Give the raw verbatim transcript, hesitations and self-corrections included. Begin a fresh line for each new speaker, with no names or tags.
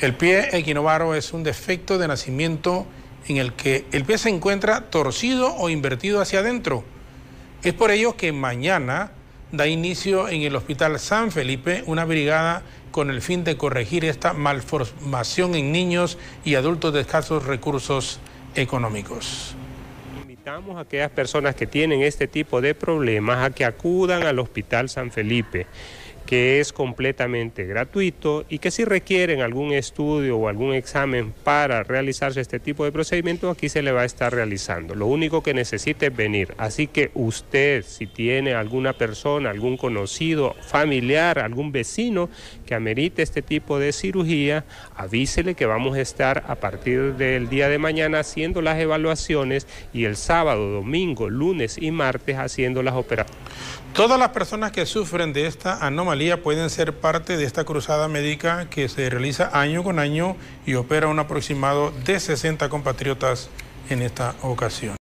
El pie equinovaro es un defecto de nacimiento en el que el pie se encuentra torcido o invertido hacia adentro. Es por ello que mañana da inicio en el Hospital San Felipe una brigada con el fin de corregir esta malformación en niños y adultos de escasos recursos económicos.
Invitamos a aquellas personas que tienen este tipo de problemas a que acudan al Hospital San Felipe, que es completamente gratuito y que si requieren algún estudio o algún examen para realizarse este tipo de procedimiento, aquí se le va a estar realizando. Lo único que necesita es venir. Así que usted, si tiene alguna persona, algún conocido, familiar, algún vecino que amerite este tipo de cirugía, avísele que vamos a estar a partir del día de mañana haciendo las evaluaciones y el sábado, domingo, lunes y martes haciendo las operaciones.
Todas las personas que sufren de esta anomalía pueden ser parte de esta cruzada médica que se realiza año con año y opera un aproximado de sesenta compatriotas en esta ocasión.